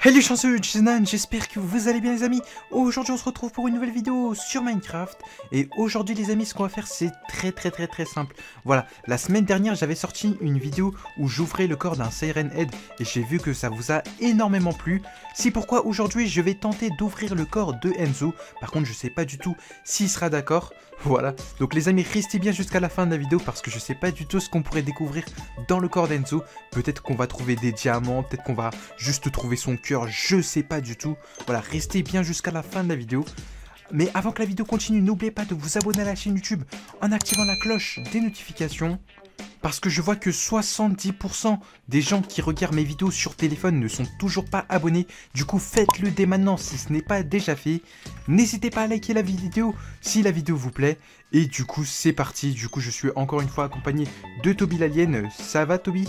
Hey les chanceux, Jason, j'espère que vous allez bien les amis. Aujourd'hui on se retrouve pour une nouvelle vidéo sur Minecraft. Et aujourd'hui les amis, ce qu'on va faire c'est très simple. Voilà, la semaine dernière j'avais sorti une vidéo où j'ouvrais le corps d'un Siren Head. Et j'ai vu que ça vous a énormément plu. C'est pourquoi aujourd'hui je vais tenter d'ouvrir le corps de Enzo. Par contre je sais pas du tout s'il sera d'accord. Voilà, donc les amis restez bien jusqu'à la fin de la vidéo parce que je sais pas du tout ce qu'on pourrait découvrir dans le corps d'Enzo. Peut-être qu'on va trouver des diamants, peut-être qu'on va juste trouver son cœur, je sais pas du tout. Voilà, restez bien jusqu'à la fin de la vidéo. Mais avant que la vidéo continue, n'oubliez pas de vous abonner à la chaîne YouTube en activant la cloche des notifications. Parce que je vois que 70% des gens qui regardent mes vidéos sur téléphone ne sont toujours pas abonnés. Du coup, faites-le dès maintenant si ce n'est pas déjà fait. N'hésitez pas à liker la vidéo si la vidéo vous plaît. Et du coup, c'est parti. Du coup, je suis encore une fois accompagné de Toby l'Alien. Ça va, Toby?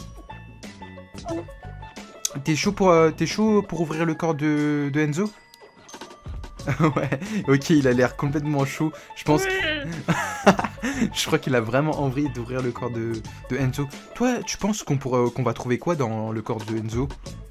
T'es chaud pour ouvrir le corps de Enzo? Ouais, ok, il a l'air complètement chaud. Je pense que... Je crois qu'il a vraiment envie d'ouvrir le corps de Enzo. Toi, tu penses qu'on va trouver quoi dans le corps de Enzo?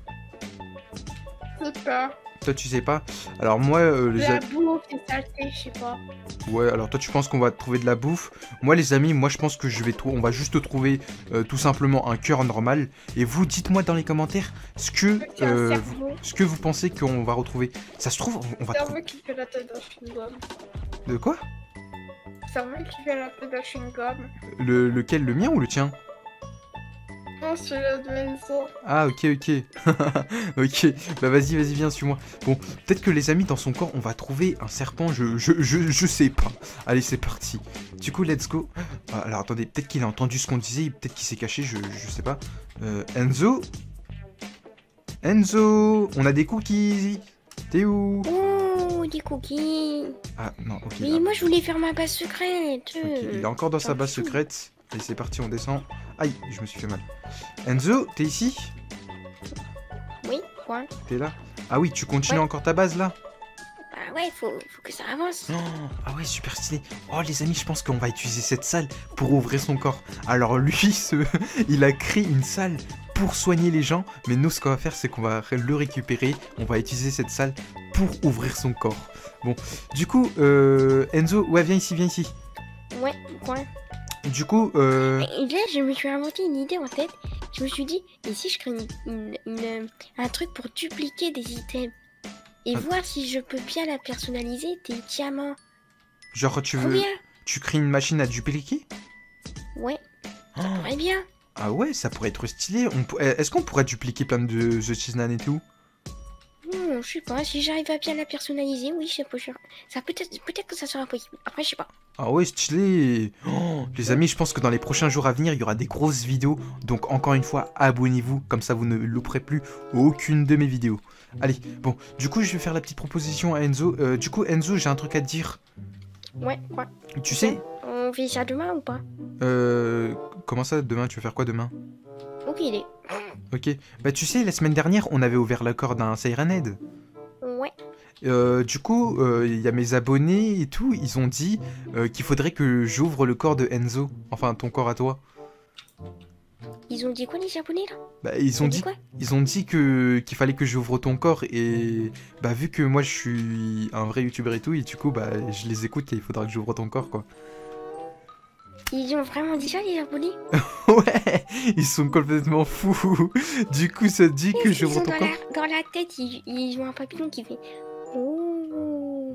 Je sais pas. Toi, tu sais pas? Alors moi, La bouffe, c'est saleté, je sais pas. Ouais, alors toi, tu penses qu'on va trouver de la bouffe? Moi, les amis, moi, je pense que on va juste trouver tout simplement un cœur normal. Et vous, dites-moi dans les commentaires ce que vous pensez qu'on va retrouver. Ça se trouve, on va trouver... Cerveau qui fait la tête d'un chewing-gum. De quoi? Cerveau qui fait la tête d'un chewing-gum. Lequel, le mien ou le tien? Non, celui-là de Enzo. Ah, ok. Ok, bah vas-y, viens, suis-moi. Bon, peut-être que les amis, dans son corps, on va trouver un serpent, je sais pas. Allez, c'est parti. Du coup, let's go. Ah, alors, attendez, peut-être qu'il a entendu ce qu'on disait, peut-être qu'il s'est caché, je sais pas. Enzo? Enzo? On a des cookies. T'es où? Oh, des cookies. Ah, non, ok. Mais moi, je voulais faire ma base secrète. Ok, il est encore dans sa base secrète. Allez, c'est parti, on descend. Aïe, je me suis fait mal. Enzo, t'es ici? Oui, quoi? T'es là? Ah oui, tu continues encore ta base, là? Bah ouais, faut que ça avance. Oh, ah ouais, super stylé. Oh les amis, je pense qu'on va utiliser cette salle pour ouvrir son corps. Alors lui, il a créé une salle pour soigner les gens. Mais nous, ce qu'on va faire, c'est qu'on va le récupérer. On va utiliser cette salle pour ouvrir son corps. Bon, du coup, Enzo, ouais, viens ici. Ouais, quoi? Du coup, Et là, je me suis inventé une idée en tête. Je me suis dit, et si je crée un truc pour dupliquer des items et voir si je peux bien la personnaliser, des diamants. Genre, tu crées une machine à dupliquer? Ouais, ça pourrait bien. Ah ouais, ça pourrait être stylé. Est-ce qu'on pourrait dupliquer plein de The Cheeseman et tout? Je sais pas, si j'arrive à bien la personnaliser, oui, c'est possible. Ça peut-être que ça sera possible. Après, je sais pas. Ah ouais, stylé. Oh, les amis, je pense que dans les prochains jours à venir, il y aura des grosses vidéos. Donc encore une fois, abonnez-vous, comme ça vous ne louperez plus aucune de mes vidéos. Allez, bon, du coup, je vais faire la petite proposition à Enzo. Du coup, Enzo, j'ai un truc à te dire. Ouais, quoi? Tu sais... On fait ça demain ou pas? Comment ça, demain? Tu veux faire quoi demain? Aucune idée. Ok, bah tu sais, la semaine dernière, on avait ouvert le corps d'un Siren Head. Ouais. Du coup, il y a mes abonnés et tout, ils ont dit qu'il faudrait que j'ouvre le corps de Enzo. Enfin, ton corps à toi. Ils ont dit quoi, les abonnés, là? Bah, ils ont dit qu'il fallait que j'ouvre ton corps et... Bah, vu que moi, je suis un vrai youtubeur et tout, et du coup, bah, je les écoute et il faudra que j'ouvre ton corps, quoi. Ils ont vraiment dit ça, les abonnés? Ouais, ils sont complètement fous. Du coup, ça dit que j'ouvre ton corps. Dans la tête, ils ont un papillon qui fait... Oh,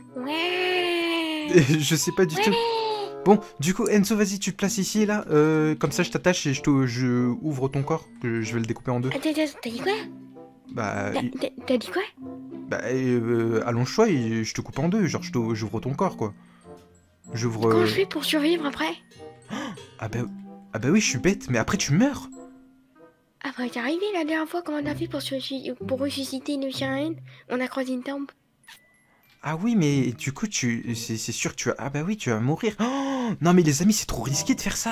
ouais. Je sais pas du tout. Bon, du coup, Enzo, vas-y, tu te places ici, là. Comme ça, je t'attache et je ouvre ton corps. Je vais le découper en deux. Attends, t'as dit quoi? Bah... T'as dit quoi? Bah, allonge-toi et je te coupe en deux. Genre, j'ouvre ton corps, quoi. J'ouvre... Comment je fais pour survivre après? Ah bah oui, je suis bête. Mais après, tu meurs. Ah bah, t'es arrivé la dernière fois quand on a fait pour ressusciter une sirène. On a croisé une tombe. Ah oui, mais du coup, c'est sûr que tu vas... Ah bah oui, tu vas mourir. Oh, non, mais les amis, c'est trop risqué de faire ça.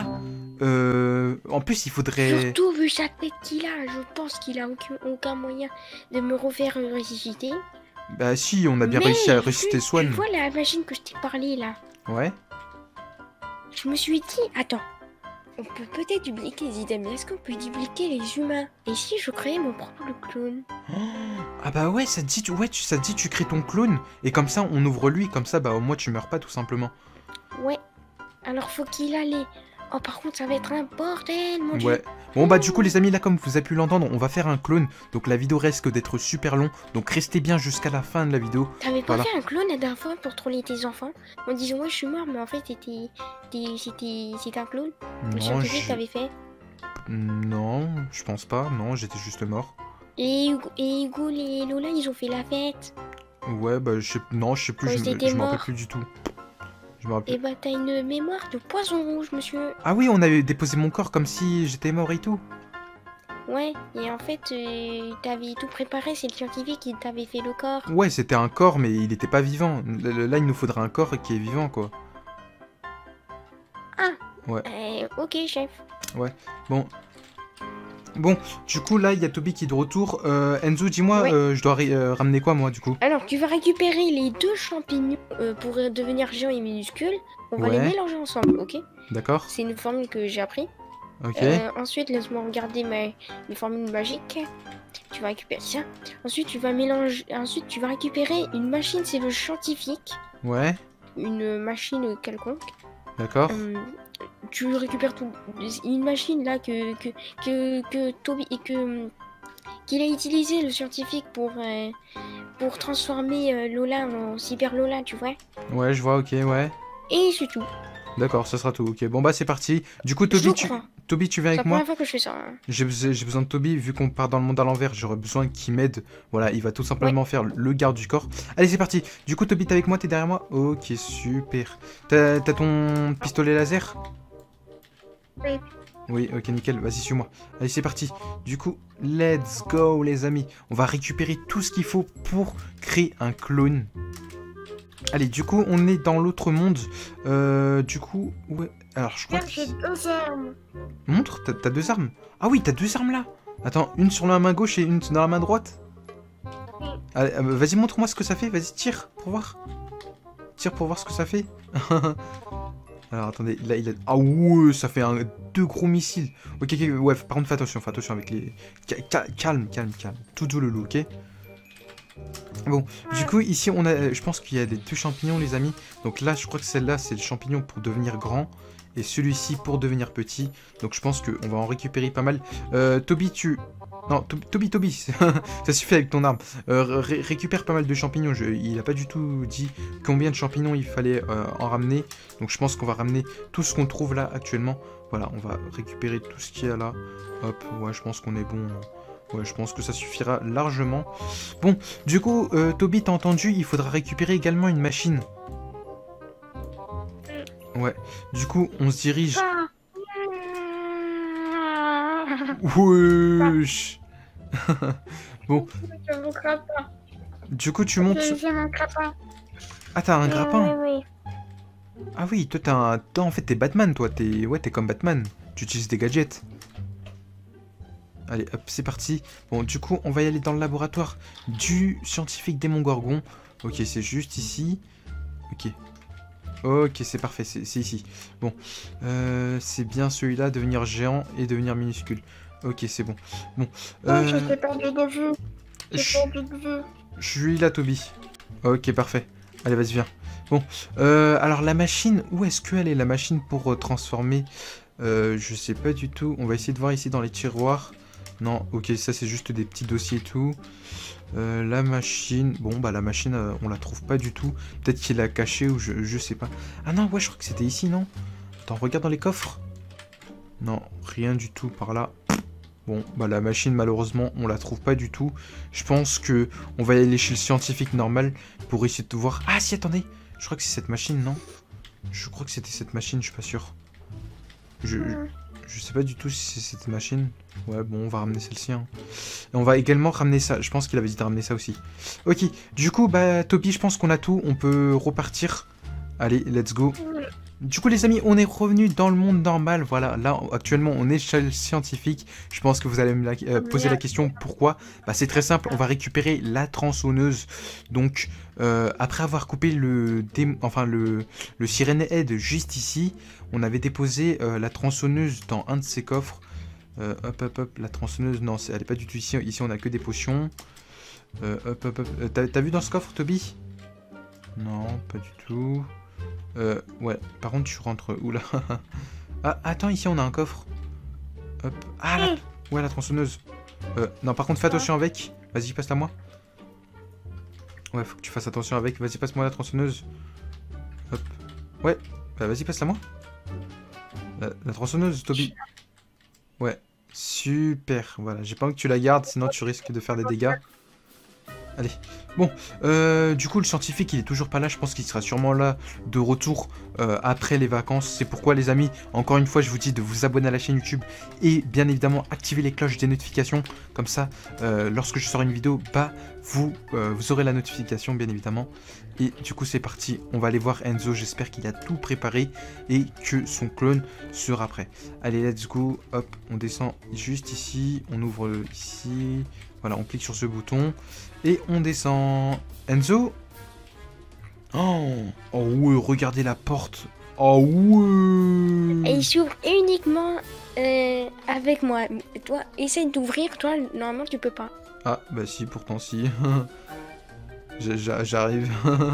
En plus, il faudrait... Surtout vu sa tête qu'il a, je pense qu'il a aucun moyen de me refaire ressusciter. Bah si, on a bien réussi à ressusciter Swan. Tu vois la machine que je t'ai parlé là? Ouais. Je me suis dit, attends, On peut peut-être dupliquer les items, mais est-ce qu'on peut dupliquer les humains? Et si je créais mon propre clone? Ah bah ouais, ça te dit, ça te dit tu crées ton clone, et comme ça on ouvre lui, comme ça bah au moins tu meurs pas tout simplement. Ouais. Alors faut qu'il allait. Oh par contre ça va être un bordel, mon Ouais. dieu. Bon bah du coup les amis, là comme vous avez pu l'entendre, on va faire un clone, donc la vidéo risque d'être super long, donc restez bien jusqu'à la fin de la vidéo. T'avais pas Voilà. fait un clone la dernière fois pour troller tes enfants en disant ouais je suis mort mais en fait c'était un clone? Le Non, scientifique t'avais fait. non, je pense pas, non, j'étais juste mort. Et Hugo et Lola ils ont fait la fête. Ouais bah non, je sais plus, Quand ils étaient je me rappelle morts. plus du tout. Je me rappelle. Et bah t'as une mémoire de poisson rouge monsieur. Ah oui, on avait déposé mon corps comme si j'étais mort et tout. Ouais, et en fait t'avais tout préparé, c'est le scientifique qui t'avait fait le corps. Ouais, c'était un corps, mais il était pas vivant. Là, il nous faudrait un corps qui est vivant, quoi. Ah. Ouais. Ok chef. Bon, du coup, là, il y a Toby qui est de retour. Enzo, dis-moi, Ouais. je dois ramener quoi, moi, du coup? Alors tu vas récupérer les deux champignons pour devenir géant et minuscule. On va les Ouais. mélanger ensemble, ok? D'accord. C'est une formule que j'ai appris. Ok. Ensuite, laisse-moi regarder mes formules magiques. Tu vas récupérer ça. Ensuite, tu vas mélanger. Ensuite, tu vas récupérer une machine, c'est le scientifique. Ouais. Une machine quelconque. D'accord. Tu récupères tout. Une machine là que Toby et qu'il a utilisé le scientifique pour transformer Lola en Cyber Lola, tu vois. Ouais, je vois, ok, ouais. Et c'est tout. D'accord, ça sera tout. Ok, bon, bah, c'est parti. Du coup, Je Toby, crois. Toby, tu viens C'est la avec moi? première fois que je fais ça. Hein. J'ai besoin de Toby, vu qu'on part dans le monde à l'envers, j'aurais besoin qu'il m'aide. Voilà, il va tout simplement faire le garde du corps. Allez, c'est parti. Du coup, Toby, t'es avec moi, t'es derrière moi? Ok, super. T'as ton pistolet laser? Oui. Oui, ok, nickel, vas-y, suis-moi. Allez, c'est parti. Du coup, let's go, les amis. On va récupérer tout ce qu'il faut pour créer un clone. Allez, du coup, on est dans l'autre monde. Du coup, ouais. Alors, je crois Regarde, que... j'ai 2 armes. Montre, t'as deux armes. Ah oui, t'as deux armes là. Attends, une sur la main gauche et une dans la main droite. Oui. Allez, vas-y, montre-moi ce que ça fait. Vas-y, tire pour voir. Tire pour voir ce que ça fait. Alors, attendez, là, il a... Ah ouais, ça fait deux gros missiles. Ok, ouais, par contre, fais attention avec les... Calme. Tout doux, Loulou, ok? Bon, du coup, ici, on a... Je pense qu'il y a des deux champignons, les amis. Donc là, je crois que celle-là, c'est le champignon pour devenir grand. Et celui-ci pour devenir petit. Donc je pense qu'on va en récupérer pas mal. Toby, Non, Toby, ça suffit avec ton arme. Récupère pas mal de champignons. Il a pas du tout dit combien de champignons il fallait en ramener. Donc je pense qu'on va ramener tout ce qu'on trouve là actuellement. Voilà, on va récupérer tout ce qu'il y a là. Hop, ouais, je pense qu'on est bon. Ouais, je pense que ça suffira largement. Bon, du coup, Toby, t'as entendu, il faudra récupérer également une machine. Ouais, du coup, on se dirige... Ah. Wesh. Bon, Je vous grappe pas. du coup, tu montes... J'ai mon grappin. Ah, t'as un grappin? Oui. Ah oui, toi, toi, en fait, t'es Batman, toi. T'es comme Batman. Tu utilises des gadgets. Allez, hop, c'est parti. Bon, du coup, on va y aller dans le laboratoire du scientifique Démon-Gorgon. Ok, c'est juste ici. Ok. Ok, c'est parfait, c'est ici. Bon, c'est bien celui-là, devenir géant et devenir minuscule. Ok, c'est bon. Bon, Non, je t'ai perdu de vue. J'ai je perdu de vue. suis là, Toby. Ok, parfait. Allez, vas-y, viens. Bon, alors la machine, où est-ce qu'elle est, la machine pour transformer je sais pas du tout. On va essayer de voir ici dans les tiroirs. Non, ok, ça c'est juste des petits dossiers et tout. La machine, bon bah la machine on la trouve pas du tout. Peut-être qu'il l'a cachée ou je sais pas. Ah non, ouais, je crois que c'était ici, non? Attends, regarde dans les coffres. Non, rien du tout par là. Bon, bah la machine malheureusement on la trouve pas du tout. Je pense que on va y aller chez le scientifique normal pour essayer de voir. Ah si, attendez, je crois que c'est cette machine, non? Je crois que c'était cette machine, je suis pas sûr. Je sais pas du tout si c'est cette machine. Ouais, bon, on va ramener celle-ci. Hein. Et on va également ramener ça. Je pense qu'il avait dit de ramener ça aussi. Ok, du coup, bah, Toby, je pense qu'on a tout. On peut repartir. Allez, let's go. Du coup les amis, on est revenu dans le monde normal, voilà, là actuellement on est chez le scientifique. Je pense que vous allez me poser la question pourquoi. Bah c'est très simple, on va récupérer la tronçonneuse. Donc après avoir coupé le Sirène Head juste ici, on avait déposé la tronçonneuse dans un de ces coffres. Hop, la tronçonneuse, non elle est pas du tout ici, ici on a que des potions. T'as vu dans ce coffre Toby? Non, pas du tout. Ouais, par contre, tu rentres où là? Ah, attends, ici on a un coffre. Hop. Ah, ouais, la tronçonneuse. Non, par contre, fais attention avec. Vas-y, passe-la moi. Ouais, faut que tu fasses attention avec. Vas-y, passe-moi la tronçonneuse. Hop. Ouais, bah vas-y, passe-la moi. La tronçonneuse, Toby. Ouais, super. Voilà, j'ai pas envie que tu la gardes, sinon tu risques de faire des dégâts. Allez, bon, du coup le scientifique il est toujours pas là, je pense qu'il sera sûrement là de retour après les vacances. C'est pourquoi les amis, encore une fois je vous dis de vous abonner à la chaîne YouTube et bien évidemment activer les cloches des notifications. Comme ça, lorsque je sors une vidéo, bah vous aurez la notification bien évidemment. Et du coup c'est parti, on va aller voir Enzo, j'espère qu'il a tout préparé et que son clone sera prêt. Allez, let's go, hop, on descend juste ici, on ouvre ici, voilà, on clique sur ce bouton. Et on descend. Enzo? Oh, oh ouais, regardez la porte. Oh ouais. Et il s'ouvre uniquement avec moi. Toi, essaye d'ouvrir, toi, normalement tu peux pas. Ah, bah si, pourtant si. J'arrive.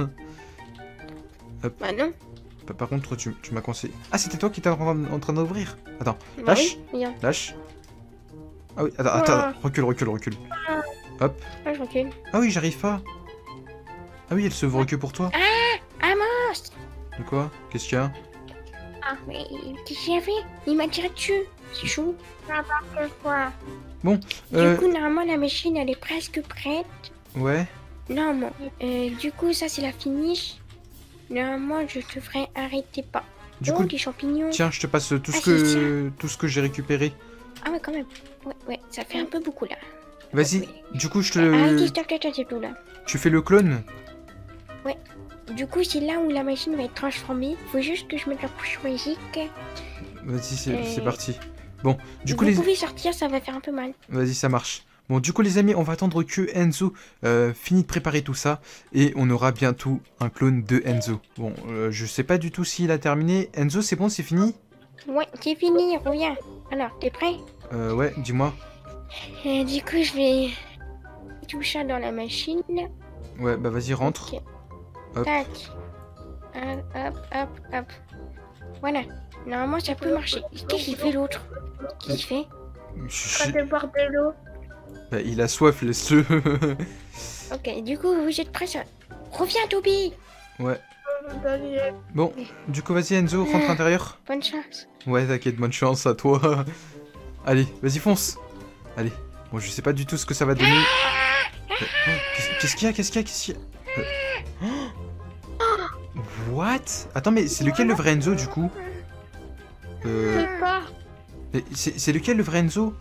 Bah non. Par contre, tu m'as conseillé. Ah, c'était toi qui étais en train d'ouvrir. Attends, Bah lâche. oui, Lâche. Ah oui, attends, recule. Hop. Ah, je recule. Ah oui, j'arrive pas. Ah oui, elle se voit que pour toi. Ah mince. De quoi? Qu'est-ce qu'il y a? Ah, mais qu'est-ce qu'il a fait? Il m'a tiré dessus. C'est chaud. N'importe quoi. Bon, Du coup, normalement, la machine, elle est presque prête. ouais. Non, du coup, ça, c'est la finish. Normalement, je devrais arrêter pas. Du coup, les champignons. tiens, je te passe tout Ah, ce que j'ai récupéré. Ah ouais, quand même. Ouais, ça fait un peu beaucoup, là. Vas-y, Ouais. du coup, je Arrêtez, te... stop, c'est tout, là. Tu fais le clone? Du coup, c'est là où la machine va être transformée. Faut juste que je mette la couche magique. Vas-y, c'est parti. Bon, du coup, Vous pouvez sortir, ça va faire un peu mal. Vas-y, ça marche. Bon, du coup, les amis, on va attendre que Enzo finisse de préparer tout ça. Et on aura bientôt un clone de Enzo. Bon, je sais pas du tout s'il a terminé. Enzo, c'est bon, c'est fini? Ouais, c'est fini, reviens. Alors, t'es prêt? Ouais, dis-moi. Du coup, je vais tout ça dans la machine. Ouais, bah vas-y, rentre. Ok. Hop. Tac. Hop. Voilà. Normalement, ça peut marcher. Qu'est-ce qu'il fait l'autre? Qu'est-ce qu'il fait? Pas de boire de l'eau. Bah, il a soif, laisse-le. Ok, du coup, vous êtes prêts? Reviens, Toby! Ouais. Bon, du coup, vas-y, Enzo, rentre à l'intérieur. Bonne chance. Ouais, t'inquiète, bonne chance à toi. Allez, vas-y, fonce. Allez. Bon, je sais pas du tout ce que ça va donner. Qu'est-ce qu'il y a? What? Attends, mais c'est lequel le vrai Enzo, du coup? C'est quoi? C'est lequel le vrai Enzo?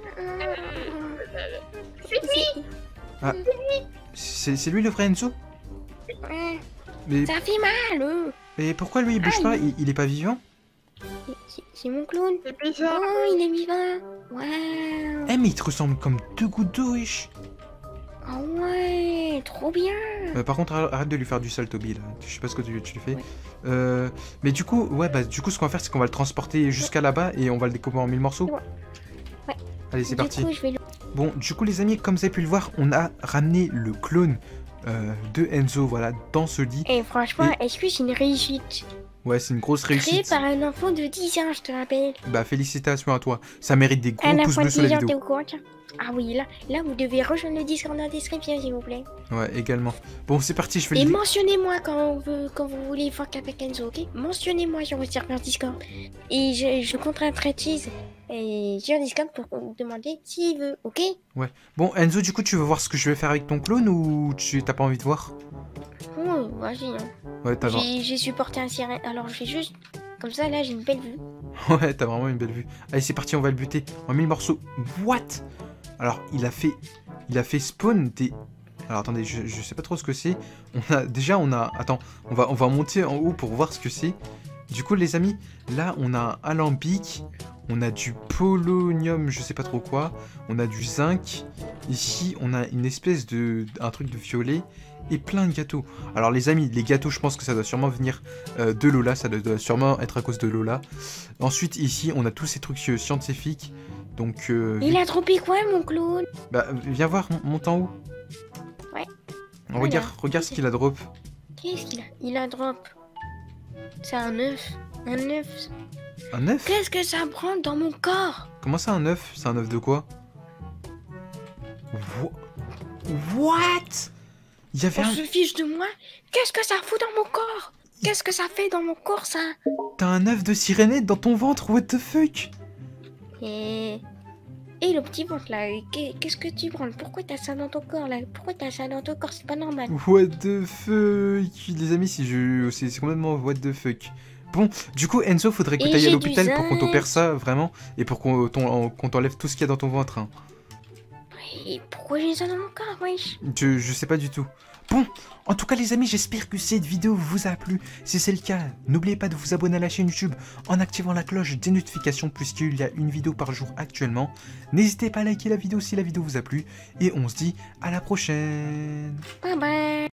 C'est lui le vrai Enzo? Mais, Ça fait mal! mais pourquoi lui il bouge pas? Il est pas vivant? C'est mon clown. C'est bizarre. Oh, il est vivant. Waouh. Eh, mais il te ressemble comme deux gouttes d'eau, wesh. Oh ouais, trop bien. Par contre, arrête de lui faire du sale, Toby, là. Je sais pas ce que tu lui fais. Ouais. Mais du coup, ouais, bah, du coup, ce qu'on va faire, c'est qu'on va le transporter jusqu'à là-bas et on va le découper en 1000 morceaux. Ouais. Allez, c'est parti. Du coup, je vais Bon, du coup, les amis, comme vous avez pu le voir, on a ramené le clone de Enzo, voilà, dans ce lit. Et franchement, est-ce que c'est une réussite? Ouais, c'est une grosse Créé réussite. par un enfant de 10 ans, je te rappelle. Bah, félicitations à toi. Ça mérite des gros Un pouces enfant bleus de sur la 10 ans, t'es vidéo. au courant, tiens. Ah oui, là, vous devez rejoindre le Discord dans la description, s'il vous plaît. Ouais, également. Bon, c'est parti, je fais Et le... mentionnez-moi quand vous voulez fuck avec Enzo, ok? Mentionnez-moi sur votre serveur Discord. Et je contracterai Cheese sur Discord pour vous demander s'il veut, ok? Ouais. Bon, Enzo, du coup, tu veux voir ce que je vais faire avec ton clone ou t'as pas envie de voir? Oh, vas-y, hein. Ouais, t'as J'ai supporté un sirène, alors je fais juste... Comme ça, là, j'ai une belle vue. Ouais, t'as vraiment une belle vue. Allez, c'est parti, on va le buter en 1000 morceaux. What? Alors, il a fait spawn des... Alors, attendez, je sais pas trop ce que c'est. Attends, on va monter en haut pour voir ce que c'est. Du coup, les amis, là, on a un alambic, on a du polonium, je sais pas trop quoi, on a du zinc. Ici, on a une espèce un truc de violet et plein de gâteaux. Alors, les amis, les gâteaux, je pense que ça doit sûrement venir de Lola, ça doit sûrement être à cause de Lola. Ensuite, ici, on a tous ces trucs scientifiques. Donc, Il a trompé quoi, mon clown? bah, viens voir, monte en haut. Ouais. Regarde ce qu'il a drop. Qu'est-ce qu'il a? Il a drop. C'est un œuf. Un œuf. Un œuf? Qu'est-ce que ça prend dans mon corps? Comment ça, un œuf? C'est un œuf de quoi? What? Il y avait On se fiche de moi? Qu'est-ce que ça fout dans mon corps? Qu'est-ce que ça fait dans mon corps, ça? T'as un œuf de sirénette dans ton ventre, what the fuck? Et le petit ventre là, qu'est-ce que tu prends? Pourquoi t'as ça dans ton corps là? Pourquoi t'as ça dans ton corps? C'est pas normal. What the fuck? Les amis, c'est complètement what the fuck. Bon, du coup, Enzo, faudrait que t'ailles à l'hôpital pour qu'on t'opère ça, vraiment, et pour qu'on t'enlève tout ce qu'il y a dans ton ventre. Hein. Et pourquoi j'ai ça dans mon corps, wesh? Je sais pas du tout. Bon, en tout cas les amis, j'espère que cette vidéo vous a plu. Si c'est le cas, n'oubliez pas de vous abonner à la chaîne YouTube en activant la cloche des notifications puisqu'il y a une vidéo par jour actuellement. N'hésitez pas à liker la vidéo si la vidéo vous a plu. Et on se dit à la prochaine. Bye bye.